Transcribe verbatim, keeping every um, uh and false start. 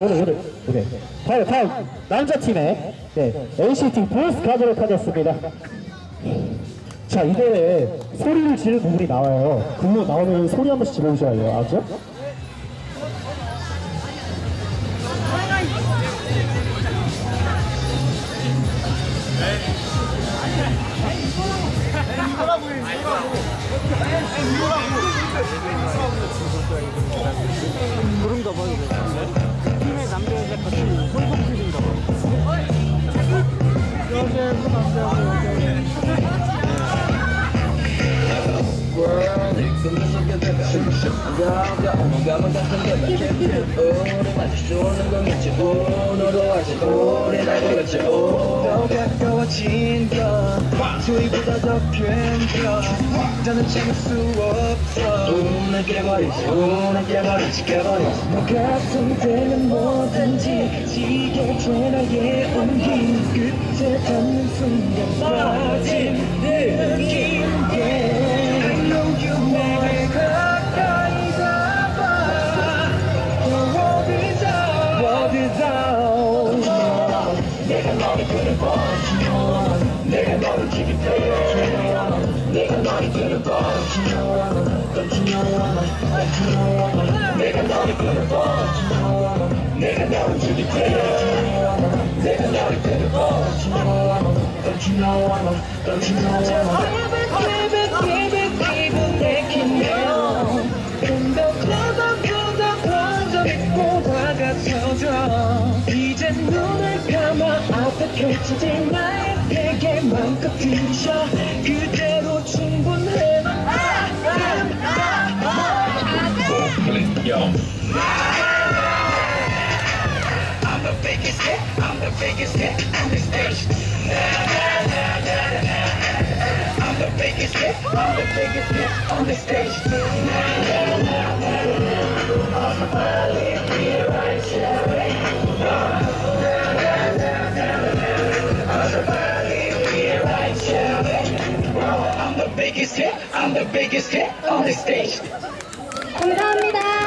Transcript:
오늘 오늘 네. 다음 다음 남자 팀의 네 엔시티 보스 가도록 하겠습니다. 자 이번에 소리를 지르는 부분이 나와요. 그 부분 나오면 소리 한 번씩 질러주셔야 돼요. 알죠? 그런가 봐. 팀의 남자여자 같이 홀복들인가 봐. 여자하고 남자하고 여자하고. 가까워진 것 소리보다 더 큰것 나는 참을 수 없어 오늘 깨버리지 오늘 깨버리지 깨버리지 너 같은 때는 뭐든지 지게 돼 나의 온기 끝에 닿는 순간 빠진 느낌 yeah. I know you 내게 가까이 잡아 어디서 어디서 내가 너를 끌어봐 내가 너를 지키대 내가 너를 끌어봐 Don't you know I'm Don't you know I'm 내가 너를 끌어봐 내가 너를 지키대 내가 너를 끌어봐 Don't you know I'm Don't you know I'm Give it, give it, give it, 기분 내키면 좀더 closer, closer, 먼저 믿고 다가서줘 이제 눈을 감아 어떻게 찾을 나에게 마음껏 들이셔 그대로 충분해 넌 I'm the biggest hit, I'm the biggest hit on the stage I'm the biggest hit, I'm the biggest hit on the stage I'm finally here right here I'm the biggest hit, I'm the biggest hit on the stage. 감사합니다.